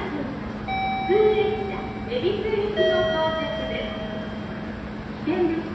普通列車恵比寿行きの到着です。危険です。